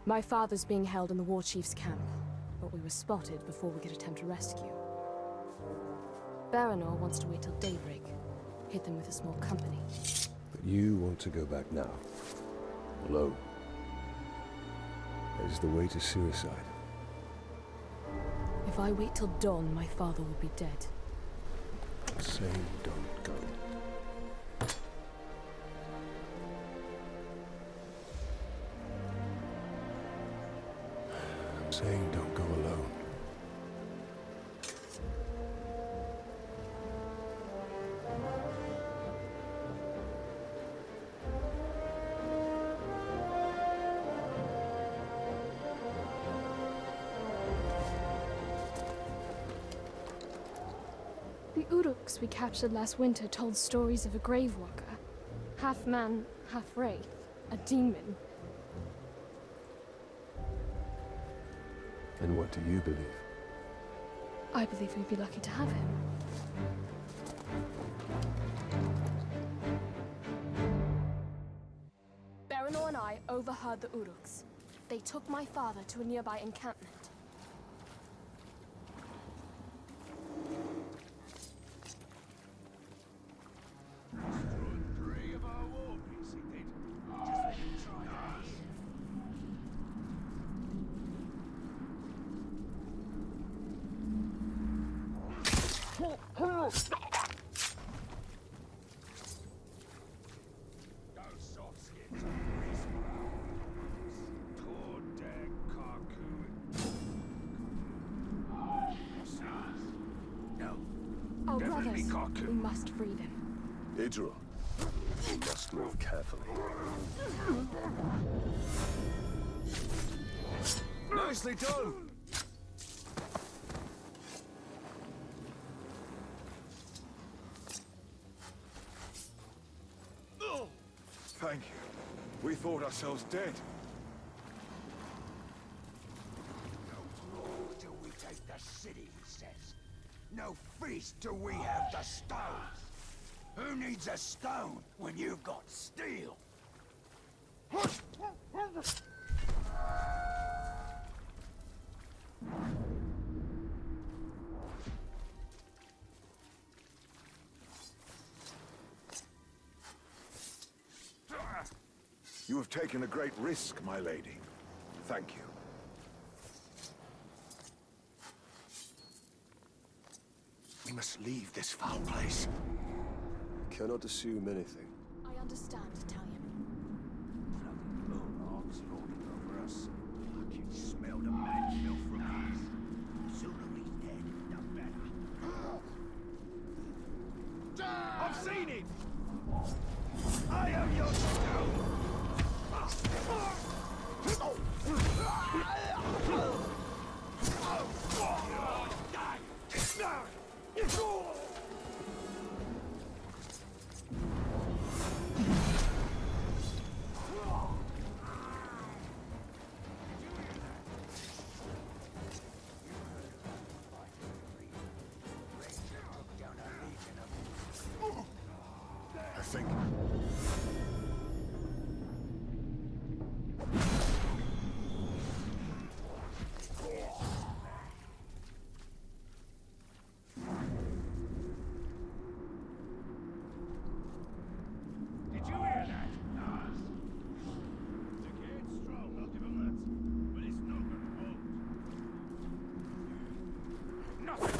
My father's being held in the war chief's camp, but we were spotted before we could attempt a rescue. Baranor wants to wait till daybreak, hit them with a small company. But you want to go back now, alone. That is the way to suicide. If I wait till dawn, my father will be dead. I'm saying don't go. I'm saying don't go alone. The Uruks we captured last winter told stories of a grave walker. Half man, half wraith. A demon. And what do you believe? I believe we'd be lucky to have him. Baranor and I overheard the Uruks. They took my father to a nearby encampment. Our brothers, we must free them. Idril, you must move carefully. Nicely done! Thank you. We thought ourselves dead. No rule till we take the city, he says. No feast till we have the stone. Who needs a stone when you've got steel? You have taken a great risk, my lady. Thank you. We must leave this foul place. You cannot assume anything. I understand, Italian. Bloody bulldogs lording over us. I can smell the mad filth from here. Sooner he's dead, the better. I've seen it! I am your stone! I think... Did you hear that? Nice. The gate's strong, I'll give him that. But it's not gonna hold. Nothing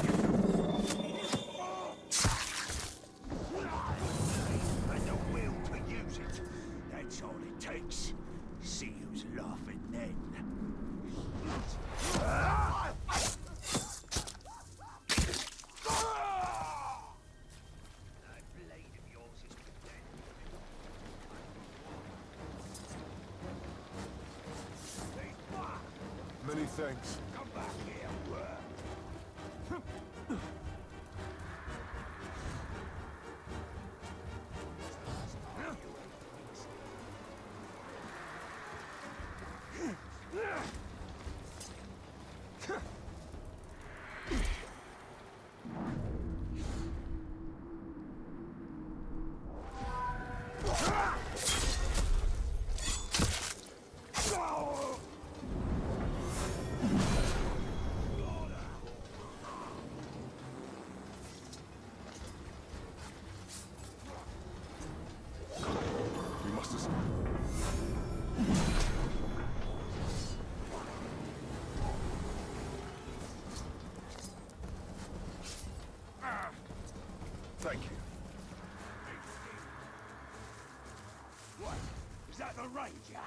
And the will to use it. That's all it takes. See who's laughing then. That blade of yours is dead. Many thanks. Come back here, worm. Thank you. What? Is that the Ranger?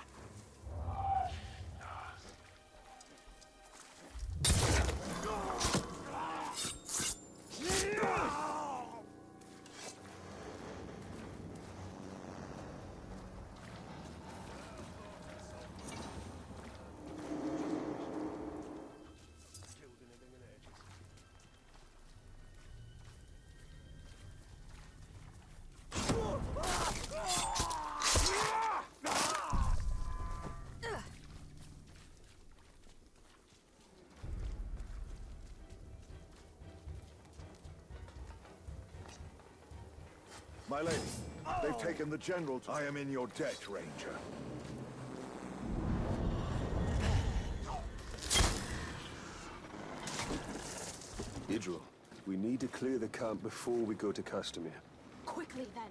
My lady, they've taken the general. I am in your debt, Ranger. Idril, we need to clear the camp before we go to Castamere. Quickly then.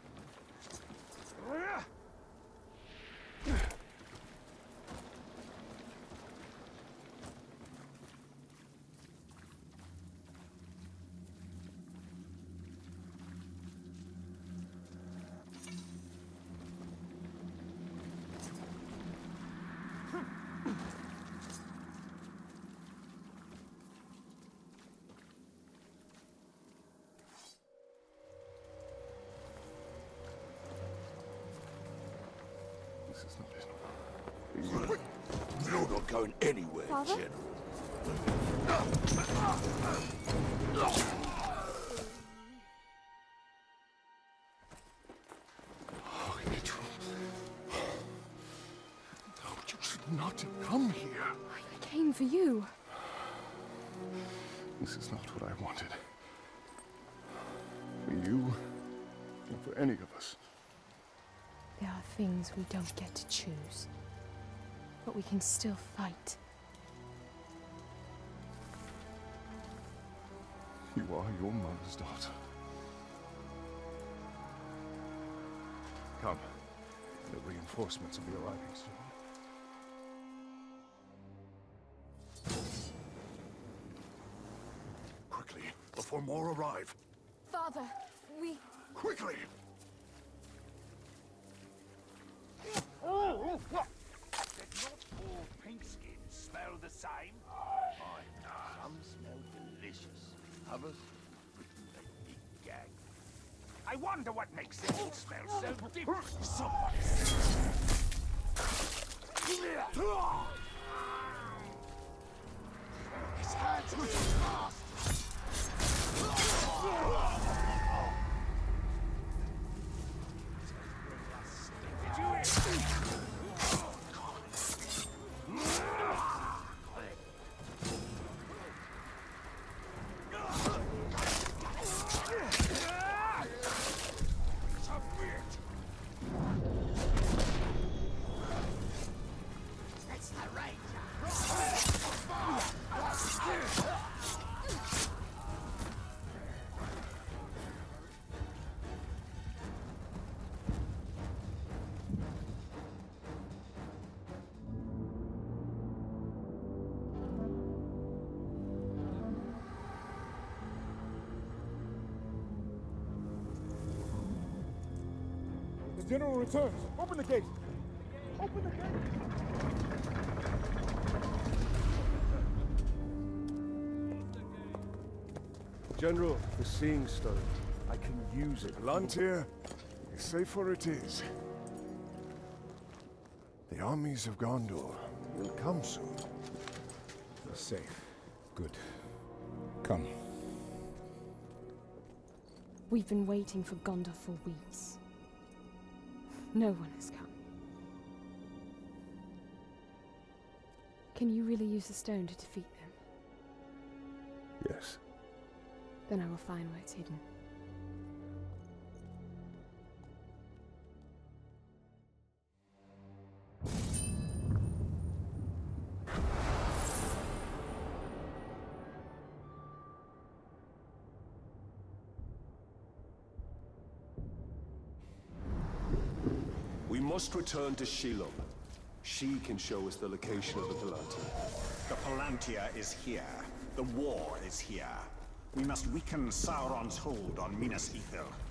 This is not it. You're not going anywhere, Father? General. Oh, Idril. No, you should not have come here. I came for you. This is not what I wanted. For you, or for any of us. There are things we don't get to choose. But we can still fight. You are your mother's daughter. Come. The reinforcements will be arriving soon. Quickly, before more arrive. Father, we... Quickly! Did not all pinkskins smell the same? Some smell delicious, others they big gag. I wonder what makes them all smell so different. Somebody his hands are fast. Did you hear? It's the Ranger. The general returns. Open the gate. Open the gate. General, the Seeing Stone. I can use it. Lantir, safer it is. The armies of Gondor will come soon. You're safe. Good. Come. We've been waiting for Gondor for weeks. No one has come. Can you really use the stone to defeat them? Yes. Then I will find where it's hidden. We must return to Shelob. She can show us the location of the Palantir. The Palantir is here. The war is here. We must weaken Sauron's hold on Minas Ithil.